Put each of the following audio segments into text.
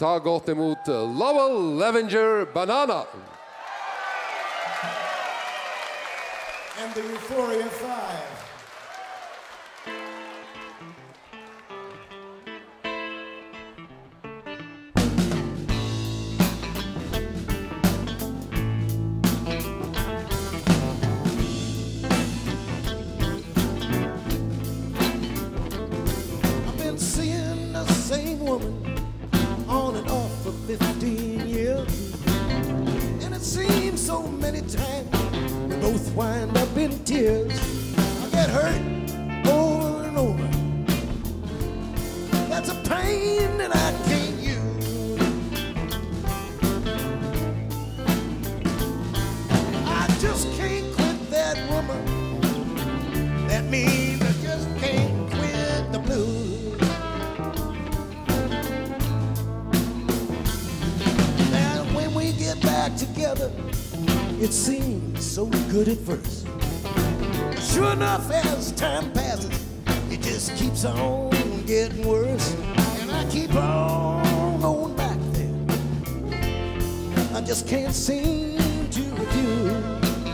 Ta godt emot Lowell Levinger Banana. And the Euphoria 5. I've been seeing the same woman on and off for 15 years, and it seems so many times we both wind up in tears. I get hurt over and over. That's a pain that I can't use. I just can't quit that woman. That means I just can't quit the blues. Get back together, it seems so good at first. Sure enough, as time passes, it just keeps on getting worse. And I keep on going back there. I just can't seem to refuse.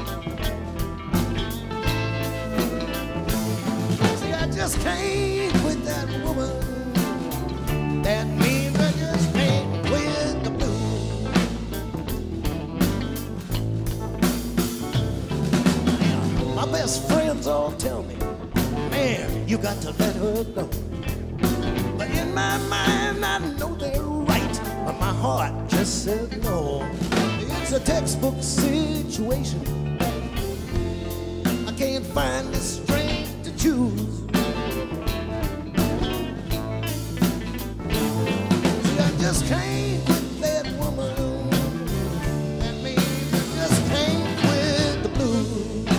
See, I just can't quit that woman. That means I just can't quit the blues. My best friends all tell me, man, you got to let her go. But in my mind, I know they're right, but my heart just says no. It's a textbook situation. I can't find the strength to choose. See, I just can't quit that woman. That means I just can't quit the blues.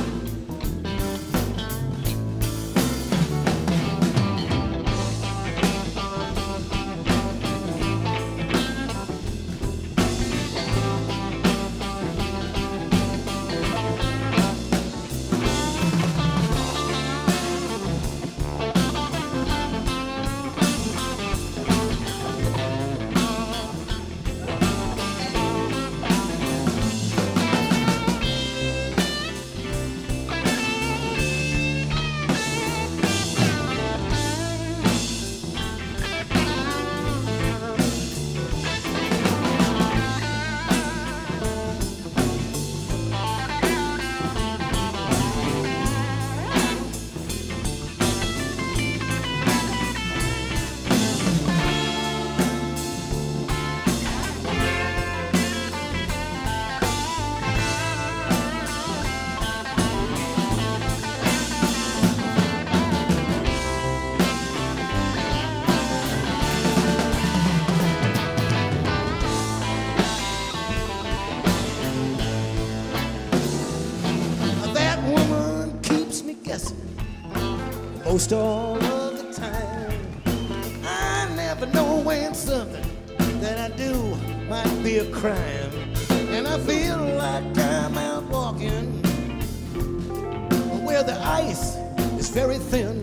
Most all of the time, I never know when something that I do might be a crime. And I feel like I'm out walking where the ice is very thin.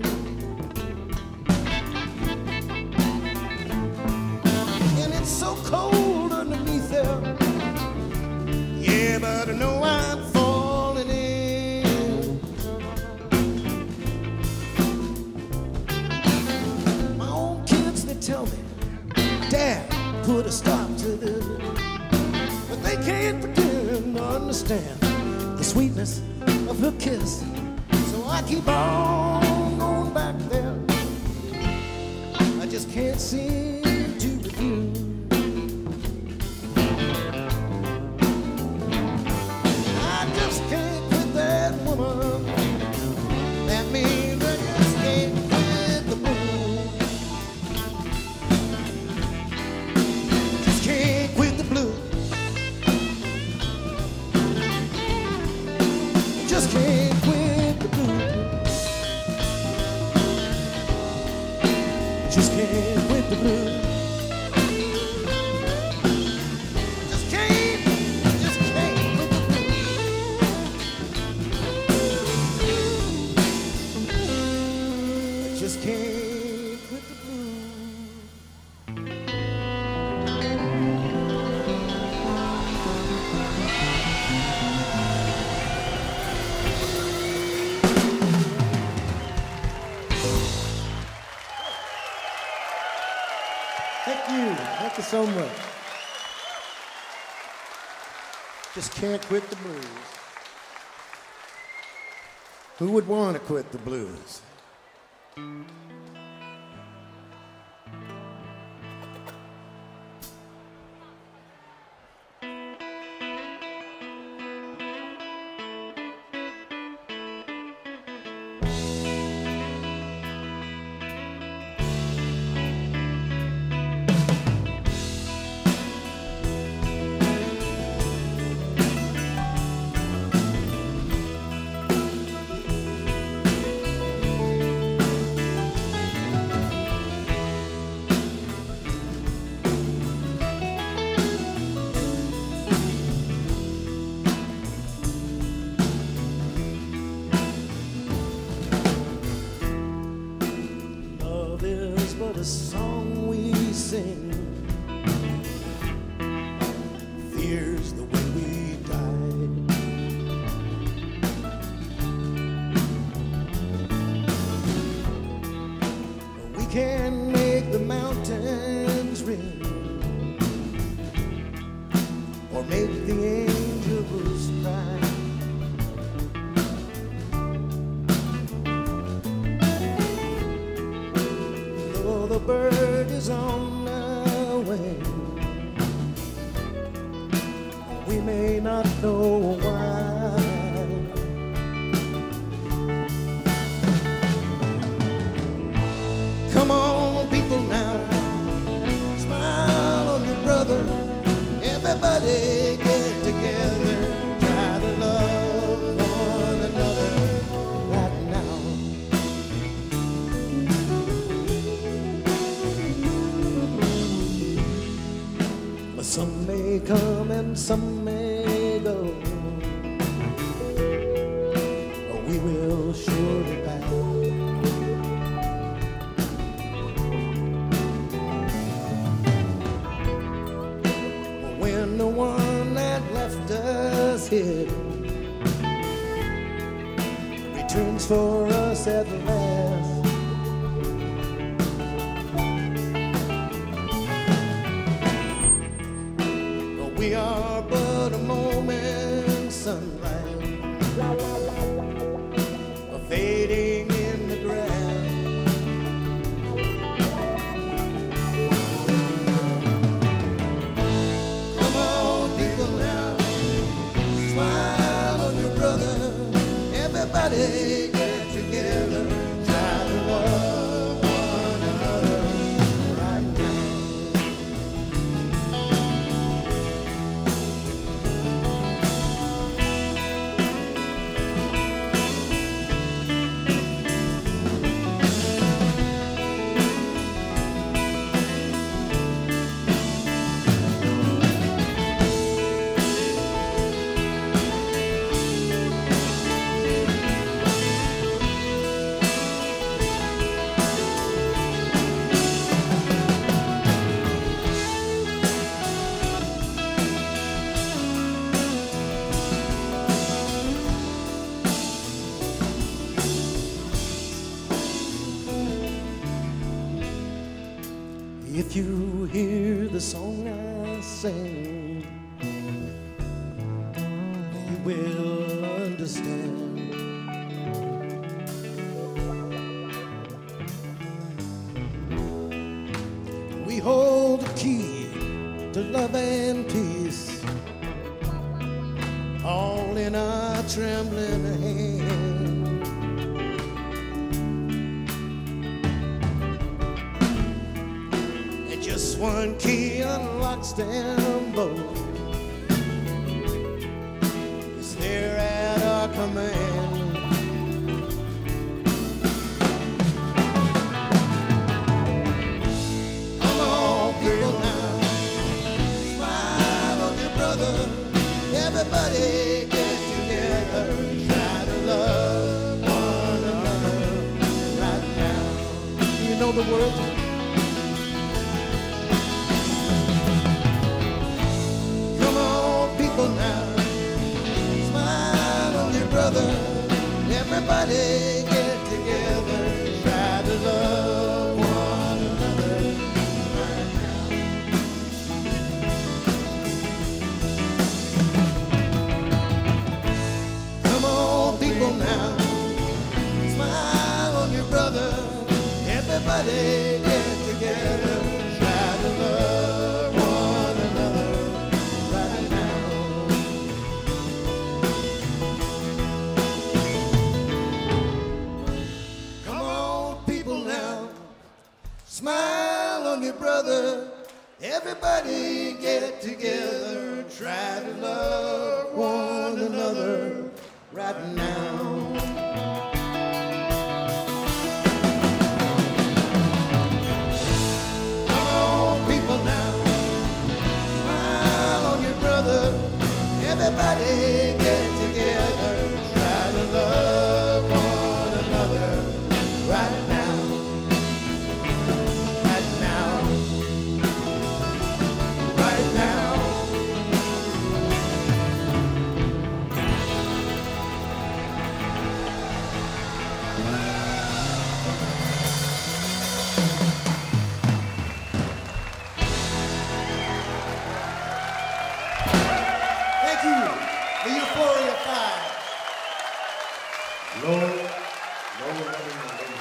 And it's so cold underneath there. Yeah, but I know I'm falling in. My own kids, they tell me, Dad, put a stop to this. But they can't pretend to understand the sweetness of her kiss. So I keep on going back there. I just can't seem to refuse. I just can't quit that woman. That means I just can't quit the blues. Just can't quit the blues. Just can't quit the blues. Just can't quit the blues. Thank you. Thank you so much. Just can't quit the blues. Who would want to quit the blues? Some may go, but we will surely pass. But when the one that left us here returns for us at last, we are but a moment's sunlight, a fading in the grass. Come on, people now, smile on your brother. Everybody get together, try to love one another right now. If you hear the song I sing, you will understand. We hold the key to love and peace, all in our trembling hand. Just one key unlocks them both. It's there at our command. Come on, people now, smile on your brother. Everybody get together, try to love one another right now. You know the words. Everybody get together, try to love one another right now. Come on, people now, smile on your brother. Everybody get together, try to love one another right now. Come on, people now, smile on your brother. Everybody get together, try to love one another right now. Right now. Right now. Thank you, the Euphoria 5. Lowell Levinger.